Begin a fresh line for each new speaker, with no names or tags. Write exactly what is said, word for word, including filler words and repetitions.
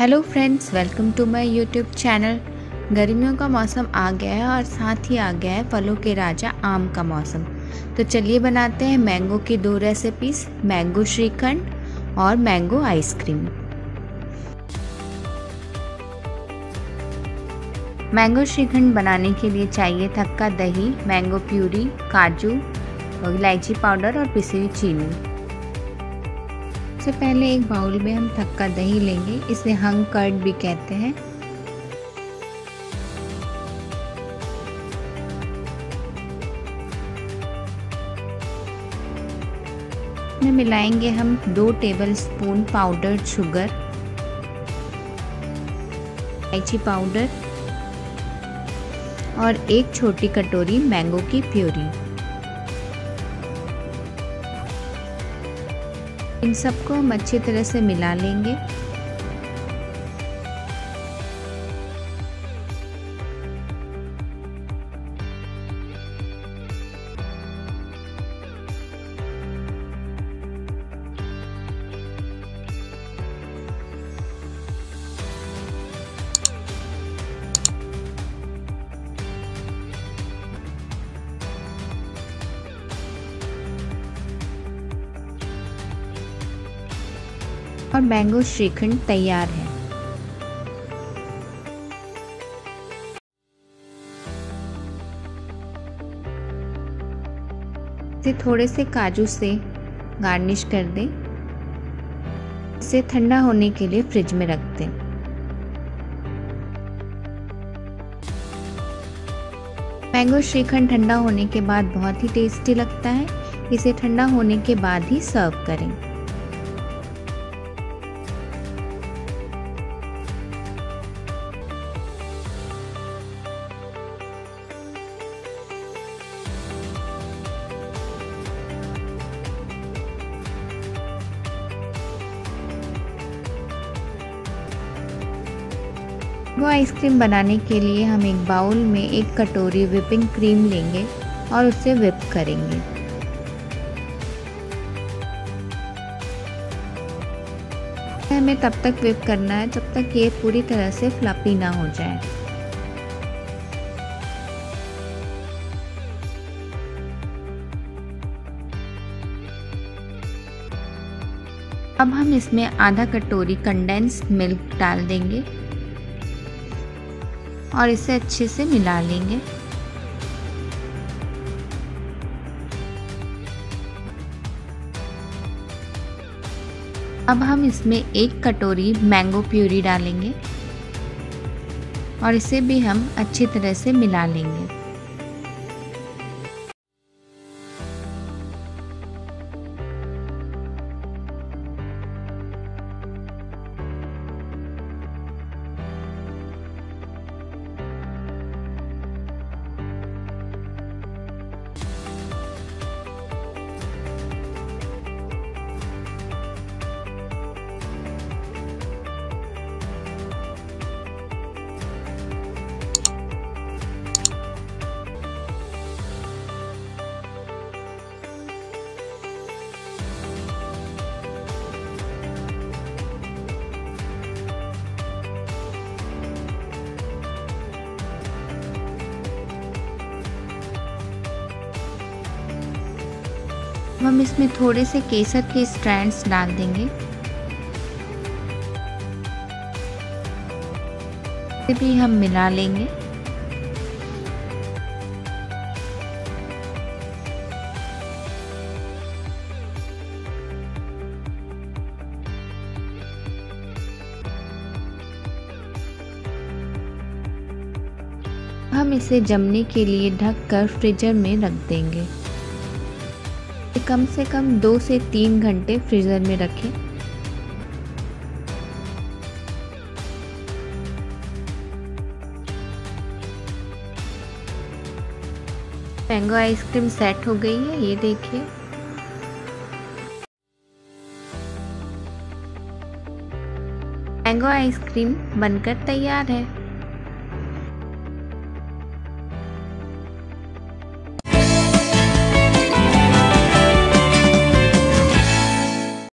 Hello friends, welcome to my YouTube channel. गर्मियों का मौसम आ गया है और साथ ही आ गया है फलों के राजा आम का मौसम। तो चलिए बनाते हैं मैंगो की दो रेसिपीज, मैंगो श्रीखंड और मैंगो आइसक्रीम। मैंगो श्रीखंड बनाने के लिए चाहिए थक्का दही, मैंगो प्यूरी, काजू, इलायची पाउडर और पिसी हुई चीनी। सबसे पहले एक बाउल में हम थक्का दही लेंगे, इसे हंग कर्ड भी कहते हैं। इसमें मिलाएंगे हम दो टेबलस्पून पाउडर्ड शुगर, इलायची पाउडर और एक छोटी कटोरी मैंगो की प्यूरी। इन सबको हम अच्छी तरह से मिला लेंगे। और मैंगो श्रीखंड तैयार है। इसे थोड़े से काजू से गार्निश कर दें। इसे ठंडा होने के लिए फ्रिज में रख दें। मैंगो श्रीखंड ठंडा होने के बाद बहुत ही टेस्टी लगता है। इसे ठंडा होने के बाद ही सर्व करें। वो आइसक्रीम बनाने के लिए हम एक बाउल में एक कटोरी व्हिपिंग क्रीम लेंगे और उसे व्हिप करेंगे। हमें तब तक व्हिप करना है जब तक ये पूरी तरह से फ्लफी ना हो जाए। अब हम इसमें आधा कटोरी कंडेंस्ड मिल्क डाल देंगे और इसे अच्छे से मिला लेंगे। अब हम इसमें एक कटोरी मैंगो प्यूरी डालेंगे और इसे भी हम अच्छी तरह से मिला लेंगे। हम इसमें थोड़े से केसर के स्ट्रैंड्स डाल देंगे। इसे भी हम मिला लेंगे। हम इसे जमने के लिए ढककर फ्रीजर में रख देंगे। कम से कम दो से तीन घंटे फ्रीजर में रखें। मैंगो आइसक्रीम सेट हो गई है, ये देखिए। मैंगो आइसक्रीम बनकर तैयार है।